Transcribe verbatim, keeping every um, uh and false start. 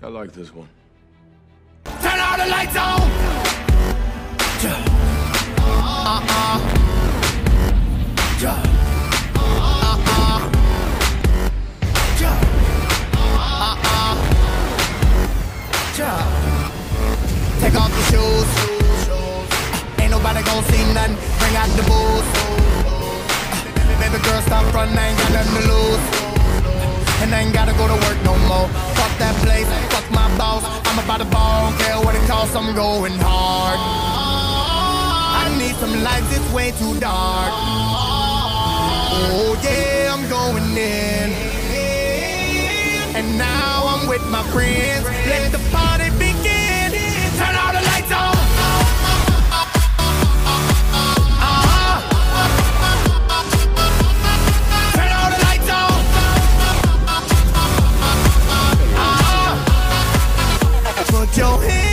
I like this one. Turn all the lights on. Uh-uh. Uh-uh. Uh-uh. Take off your shoes. Ain't nobody gon' see nothing. Bring out the booze. Baby girl, stop running. I ain't got nothing to lose. And I ain't gotta go to work no more. Fuck that place, fuck my boss. I'm about to ball, don't care what it costs, I'm going hard. I need some lights, it's way too dark. Oh yeah, I'm going in. And now I'm with my friends. Let the party begin. Turn all the lights on. Put your hands